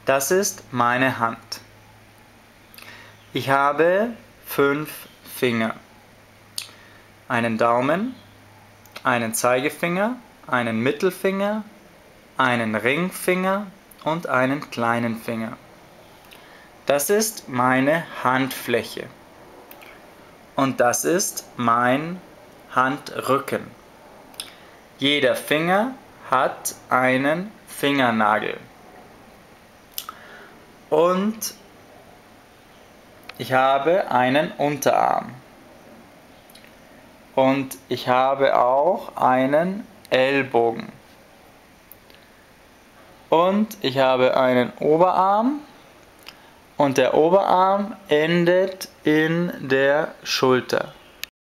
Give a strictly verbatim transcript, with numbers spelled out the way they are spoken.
Das ist meine Hand. Ich habe fünf Finger. Einen Daumen, einen Zeigefinger, einen Mittelfinger, einen Ringfinger und einen kleinen Finger. Das ist meine Handfläche. Und das ist mein Handrücken. Jeder Finger hat einen Fingernagel. Und ich habe einen Unterarm. Und ich habe auch einen Ellbogen. Und ich habe einen Oberarm. Und der Oberarm endet in der Schulter.